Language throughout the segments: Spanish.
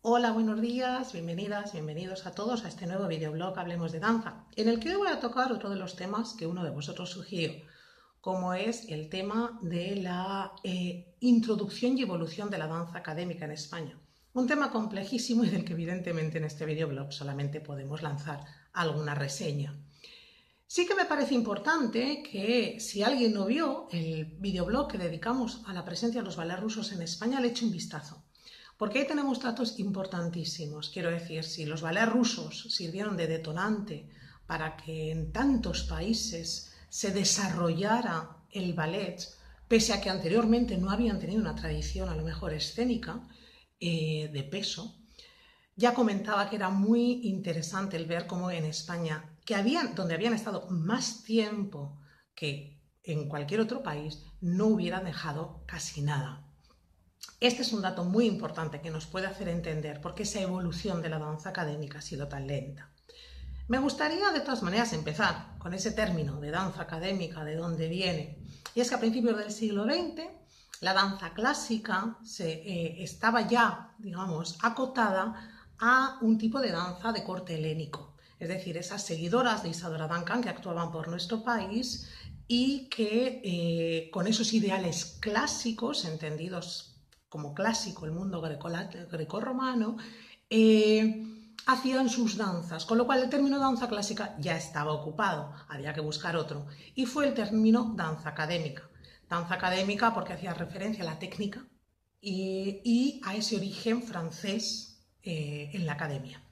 Hola, buenos días, bienvenidas, bienvenidos a todos a este nuevo videoblog Hablemos de Danza, en el que hoy voy a tocar otro de los temas que uno de vosotros sugirió, como es el tema de la introducción y evolución de la danza académica en España. Un tema complejísimo y del que evidentemente en este videoblog solamente podemos lanzar alguna reseña. Sí que me parece importante que si alguien no vio el videoblog que dedicamos a la presencia de los ballets rusos en España, le eche un vistazo. Porque ahí tenemos datos importantísimos. Quiero decir, si los ballets rusos sirvieron de detonante para que en tantos países se desarrollara el ballet, pese a que anteriormente no habían tenido una tradición a lo mejor escénica de peso, ya comentaba que era muy interesante el ver cómo en España, donde habían estado más tiempo que en cualquier otro país, no hubieran dejado casi nada. Este es un dato muy importante que nos puede hacer entender por qué esa evolución de la danza académica ha sido tan lenta. Me gustaría de todas maneras empezar con ese término de danza académica, de dónde viene. Y es que a principios del siglo XX la danza clásica estaba ya, digamos, acotada a un tipo de danza de corte helénico. Es decir, esas seguidoras de Isadora Duncan que actuaban por nuestro país y que con esos ideales clásicos, entendidos como clásico el mundo grecorromano, hacían sus danzas, con lo cual el término danza clásica ya estaba ocupado, había que buscar otro, y fue el término danza académica. Danza académica porque hacía referencia a la técnica y a ese origen francés en la academia.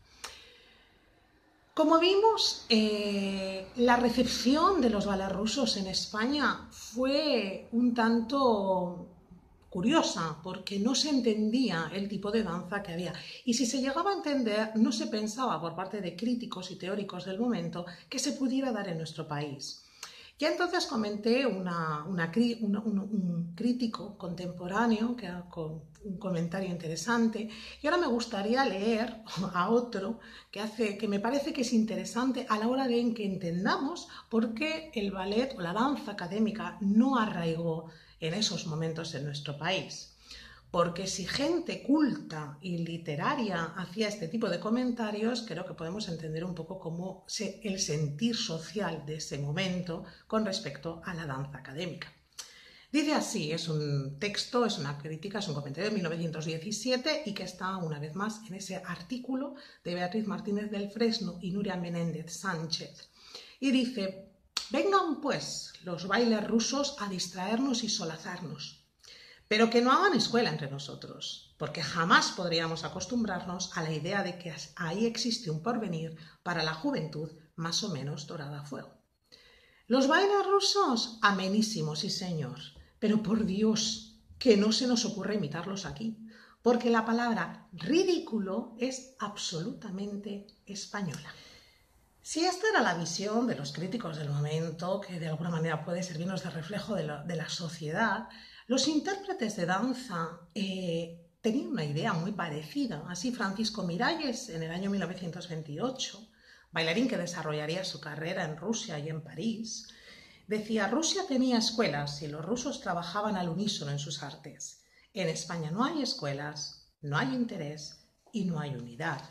Como vimos, la recepción de los ballets rusos en España fue un tanto curiosa, porque no se entendía el tipo de danza que había. Y si se llegaba a entender, no se pensaba por parte de críticos y teóricos del momento que se pudiera dar en nuestro país. Ya entonces comenté un crítico contemporáneo con un comentario interesante, y ahora me gustaría leer a otro que me parece que es interesante a la hora de que entendamos por qué el ballet o la danza académica no arraigó en esos momentos en nuestro país. Porque si gente culta y literaria hacía este tipo de comentarios, creo que podemos entender un poco cómo el sentir social de ese momento con respecto a la danza académica. Dice así, es un texto, es una crítica, es un comentario de 1917 y que está una vez más en ese artículo de Beatriz Martínez del Fresno y Nuria Menéndez Sánchez. Y dice: vengan pues los bailes rusos a distraernos y solazarnos, pero que no hagan escuela entre nosotros, porque jamás podríamos acostumbrarnos a la idea de que ahí existe un porvenir para la juventud más o menos dorada a fuego. Los bailes rusos, amenísimos, sí señor, pero por Dios, que no se nos ocurra imitarlos aquí, porque la palabra ridículo es absolutamente española. Si esta era la visión de los críticos del momento, que de alguna manera puede servirnos de reflejo de la sociedad, los intérpretes de danza tenían una idea muy parecida. Así Francisco Miralles, en el año 1928, bailarín que desarrollaría su carrera en Rusia y en París, decía: Rusia tenía escuelas y los rusos trabajaban al unísono en sus artes. En España no hay escuelas, no hay interés y no hay unidad.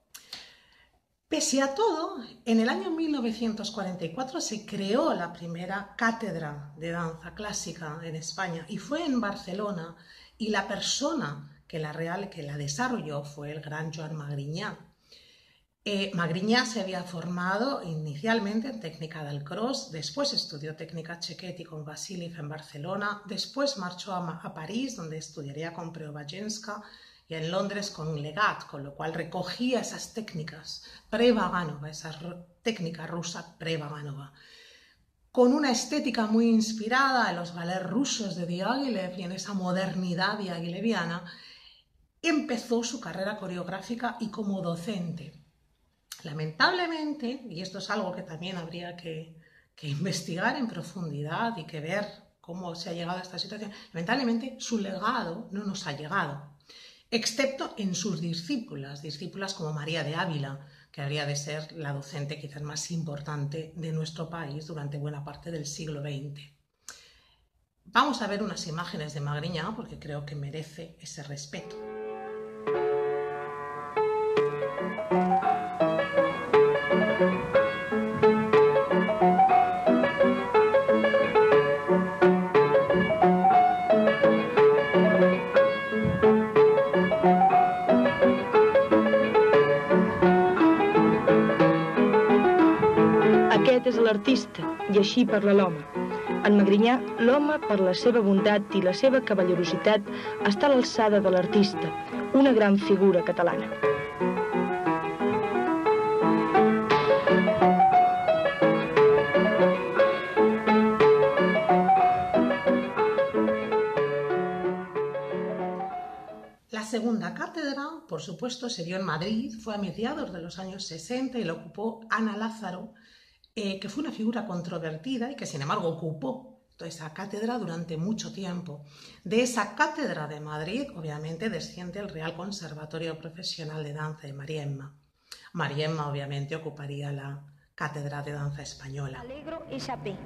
Pese a todo, en el año 1944 se creó la primera cátedra de danza clásica en España y fue en Barcelona, y la persona que la desarrolló fue el gran Joan Magriñá. Magriñá se había formado inicialmente en técnica del cross, después estudió técnica Cecchetti con Vasiliev en Barcelona, después marchó a París, donde estudiaría con Preobrajenska, y en Londres con Legat, con lo cual recogía esas técnicas pre-Vaganova, esa técnica rusa pre-Vaganova, con una estética muy inspirada en los ballets rusos de Diaghilev y en esa modernidad diaghileviana. Empezó su carrera coreográfica y como docente. Lamentablemente, y esto es algo que también habría que investigar en profundidad y que ver cómo se ha llegado a esta situación, lamentablemente su legado no nos ha llegado, excepto en sus discípulas como María de Ávila, que habría de ser la docente quizás más importante de nuestro país durante buena parte del siglo XX. Vamos a ver unas imágenes de Magriñá porque creo que merece ese respeto. l'artista i així parla l'home. En Magrinyà, l'home, per la seva bondat i la seva cavallerositat, està a l'alçada de l'artista, una gran figura catalana. La segunda cátedra, por supuesto, se dio en Madrid, fue a mediados de los años 60 y la ocupó Ana Lázaro, que fue una figura controvertida y que sin embargo ocupó toda esa cátedra durante mucho tiempo. De esa cátedra de Madrid, obviamente, desciende el Real Conservatorio Profesional de Danza de María Emma. María Emma, obviamente, ocuparía la cátedra de danza española. Allegro y Chapé.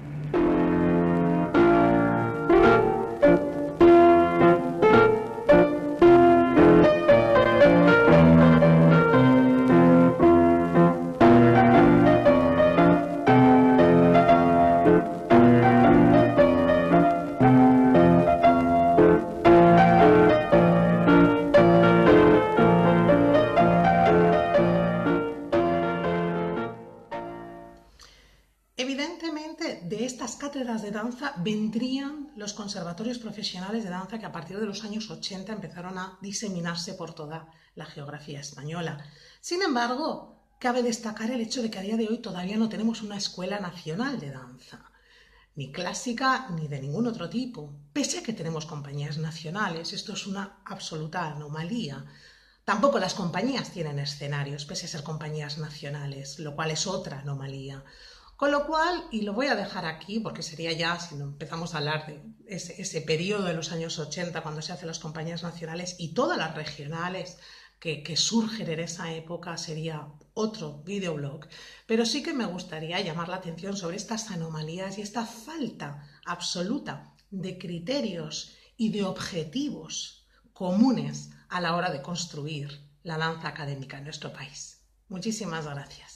Evidentemente, de estas cátedras de danza vendrían los conservatorios profesionales de danza que a partir de los años 80 empezaron a diseminarse por toda la geografía española. Sin embargo, cabe destacar el hecho de que a día de hoy todavía no tenemos una escuela nacional de danza, ni clásica ni de ningún otro tipo, pese a que tenemos compañías nacionales. Esto es una absoluta anomalía. Tampoco las compañías tienen escenarios, pese a ser compañías nacionales, lo cual es otra anomalía. Con lo cual, y lo voy a dejar aquí porque sería ya, si no empezamos a hablar de ese periodo de los años 80 cuando se hacen las compañías nacionales y todas las regionales que surgen en esa época, sería otro videoblog. Pero sí que me gustaría llamar la atención sobre estas anomalías y esta falta absoluta de criterios y de objetivos comunes a la hora de construir la danza académica en nuestro país. Muchísimas gracias.